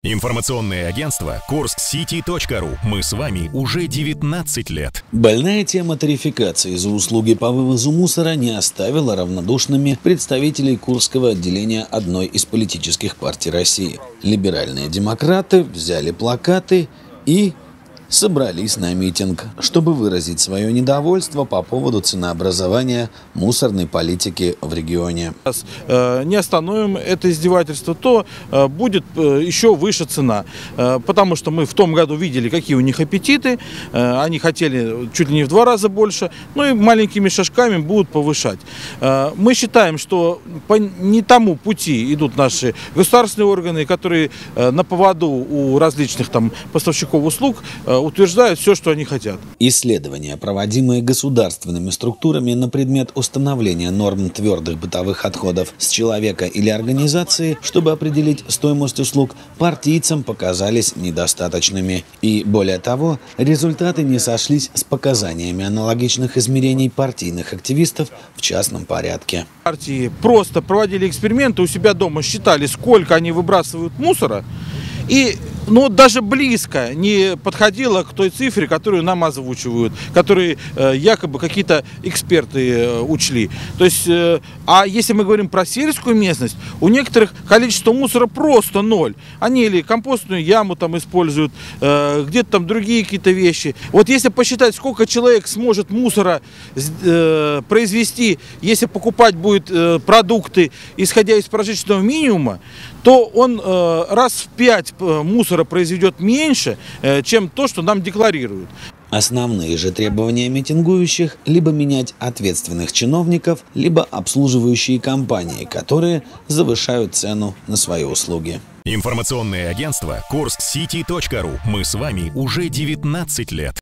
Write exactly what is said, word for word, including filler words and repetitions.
Информационное агентство Курсксити точка ру. Мы с вами уже девятнадцать лет. Больная тема тарификации за услуги по вывозу мусора не оставила равнодушными представителей Курского отделения одной из политических партий России. Либеральные демократы взяли плакаты и собрались на митинг, чтобы выразить свое недовольство по поводу ценообразования мусорной политики в регионе. Если не остановим это издевательство, то будет еще выше цена, потому что мы в том году видели, какие у них аппетиты, они хотели чуть ли не в два раза больше, ну и маленькими шажками будут повышать. Мы считаем, что по не тому пути идут наши государственные органы, которые на поводу у различных там поставщиков услуг утверждают все, что они хотят. Исследования, проводимые государственными структурами на предмет установления норм твердых бытовых отходов с человека или организации, чтобы определить стоимость услуг, партийцам показались недостаточными. И более того, результаты не сошлись с показаниями аналогичных измерений партийных активистов в частном порядке. Партии просто проводили эксперименты у себя дома, считали, сколько они выбрасывают мусора, и ну, даже близко не подходило к той цифре, которую нам озвучивают, которые э, якобы какие-то эксперты э, учли. То есть, э, а если мы говорим про сельскую местность, у некоторых количество мусора просто ноль. Они или компостную яму там используют, э, где-то там другие какие-то вещи. Вот если посчитать, сколько человек сможет мусора э, произвести, если покупать будет э, продукты, исходя из прожиточного минимума, то он э, раз в пять мусора произведет меньше, чем то, что нам декларируют. Основные же требования митингующих – либо менять ответственных чиновников, либо обслуживающие компании, которые завышают цену на свои услуги. Информационное агентство Курсксити точка ру. Мы с вами уже девятнадцать лет.